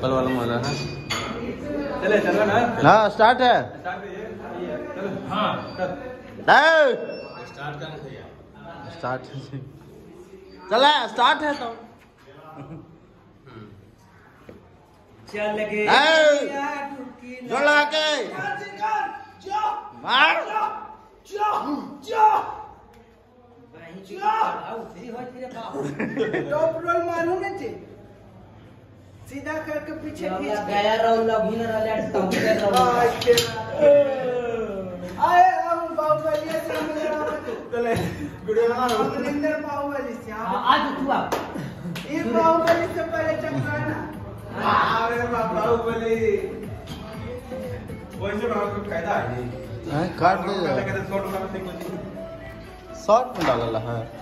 Apple वाला मजा है। चले चलो ना। हाँ स्टार्ट है। चलो हाँ स्टार्ट करना भैया। स्टार्ट चला स्टार्ट है तो चल गए जोर लगा के मार टॉप रोल मारू ना चे सीधा करके पीछे गया राउंड अभी ना आए हम बाहुबली से मिलना चले वीडियो बना लो। अमरिंदर बाहुबली से आज तू आ ये बाहुबली से पहले टकराना। अरे बाहुबली वैसे बनाओ तो फायदा है। काट दे शॉर्ट में शॉर्ट में डाला है।